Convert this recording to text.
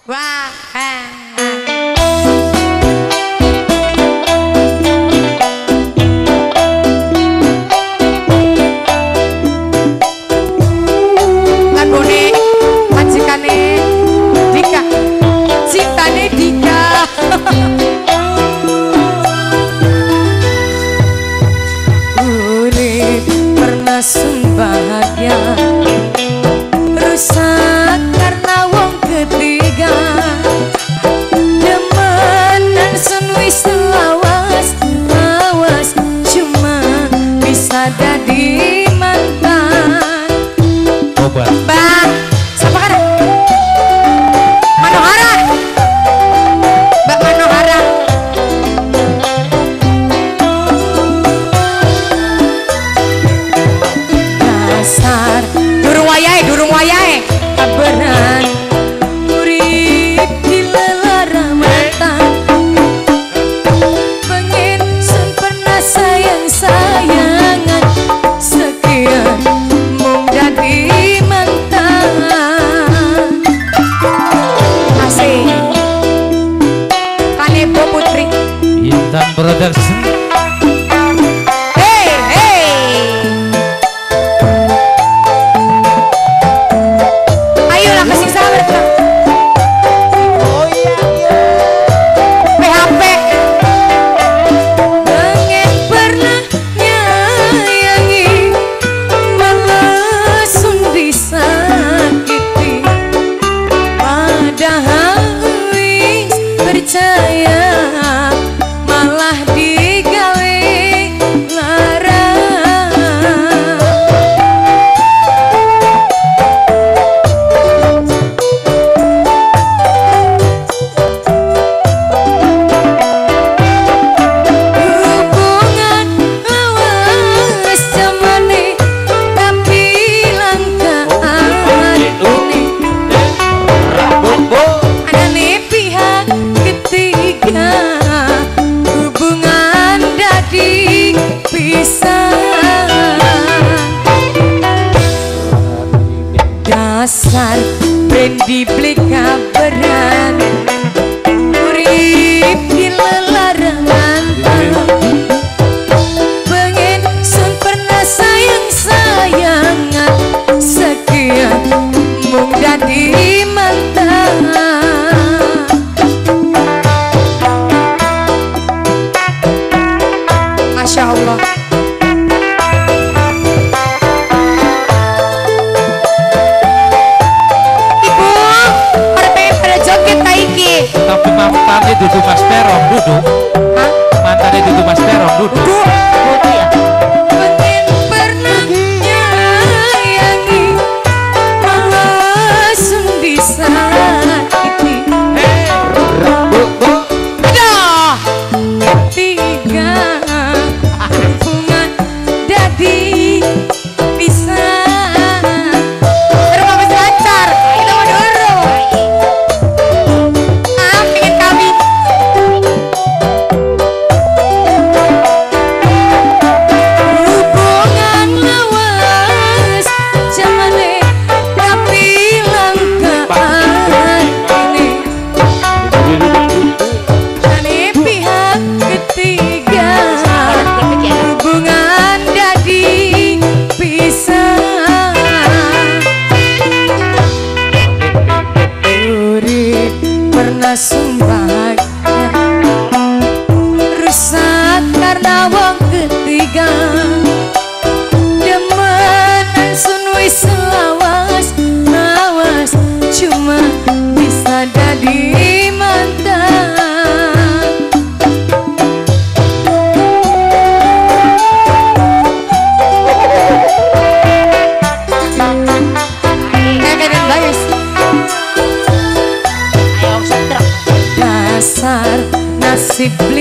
Wah. Lagone majikane Dika, cintane Dika. Urip pernah bahagia, rusak karena wong ketiga. Demenan sun wis lawas, lawas cuma bisa jadi mantan. Obat. Mbak, siapa kan? Manohara. Mbak Manohara. Dasar durung wayahe kaberan urip di lelara mata. Pengen sun pernah sayang-sayangan, sekian mung jadi mantan. Asik Kanebo Putri Intan Production. hey hey. Ayolah kasih sabar Kak. PHP pengen pernah nyayangi, malah sun disakiti. Padahal wis percaya, malah digawe lara. Hubungan lawas zamane, tapi langkaan ini. Anane pihak ketiga, hubungan dadi pisah. Dasar Brandy beli kabaran, urip di lelara mantan. Pengen sun pernah sayang-sayangan, sekian mung dadi mantan. Masya Allah. Ibu, pada pengen pada joget taiki. Tapi mantannya duduk Mas Perong duduk. Hah? Mantannya duduk Mas Perong duduk. Pengen pernah nyayangi, malah sun disakiti. Aduh, ketiga hubungan dadi pisah. Terus habis lancar, kita mau dulu. Pengen kawin. Hubungan lawas zamane, tapi langkaan ini. Ane pihak ketiga, hubungan dadi pisah. Urip pernah bahagia, rusak karena wong ketiga. Demenan sun wis lawas, lawas cuma bisa jadi mantan. Dasar nasib